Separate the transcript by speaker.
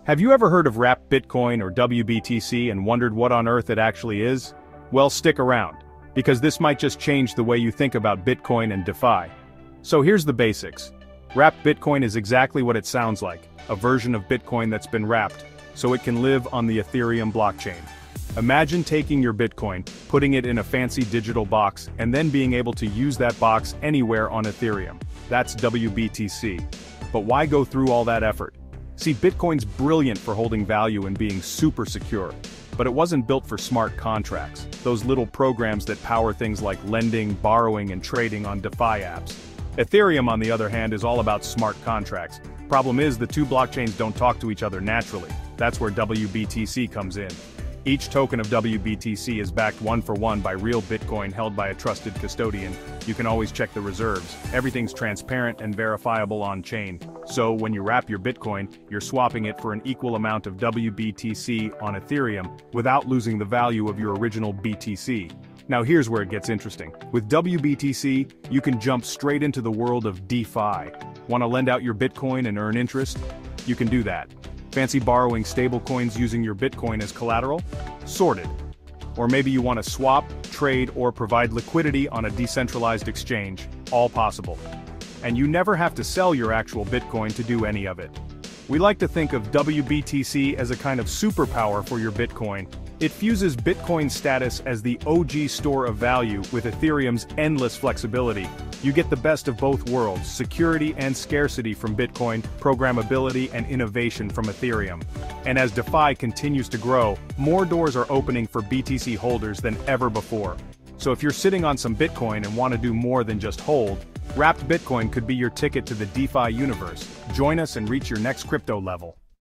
Speaker 1: Have you ever heard of wrapped Bitcoin or WBTC and wondered what on earth it actually is? Well, stick around, because this might just change the way you think about Bitcoin and DeFi. So here's the basics. Wrapped Bitcoin is exactly what it sounds like, a version of Bitcoin that's been wrapped, so it can live on the Ethereum blockchain. Imagine taking your Bitcoin, putting it in a fancy digital box, and then being able to use that box anywhere on Ethereum. That's WBTC. But why go through all that effort? See, Bitcoin's brilliant for holding value and being super secure. But it wasn't built for smart contracts, those little programs that power things like lending, borrowing, and trading on DeFi apps. Ethereum, on the other hand, is all about smart contracts. Problem is, the two blockchains don't talk to each other naturally. That's where WBTC comes in. Each token of WBTC is backed one-for-one by real Bitcoin held by a trusted custodian. You can always check the reserves. Everything's transparent and verifiable on-chain. So, when you wrap your Bitcoin, you're swapping it for an equal amount of WBTC on Ethereum without losing the value of your original BTC. Now here's where it gets interesting. With WBTC, you can jump straight into the world of DeFi. Want to lend out your Bitcoin and earn interest? You can do that. Fancy borrowing stablecoins using your Bitcoin as collateral? Sorted. Or maybe you want to swap, trade, or provide liquidity on a decentralized exchange. All possible. And you never have to sell your actual Bitcoin to do any of it. We like to think of WBTC as a kind of superpower for your Bitcoin. It fuses Bitcoin's status as the OG store of value with Ethereum's endless flexibility. You get the best of both worlds, security and scarcity from Bitcoin, programmability and innovation from Ethereum. And as DeFi continues to grow, more doors are opening for BTC holders than ever before. So if you're sitting on some Bitcoin and want to do more than just hold, wrapped Bitcoin could be your ticket to the DeFi universe. Join us and reach your next crypto level.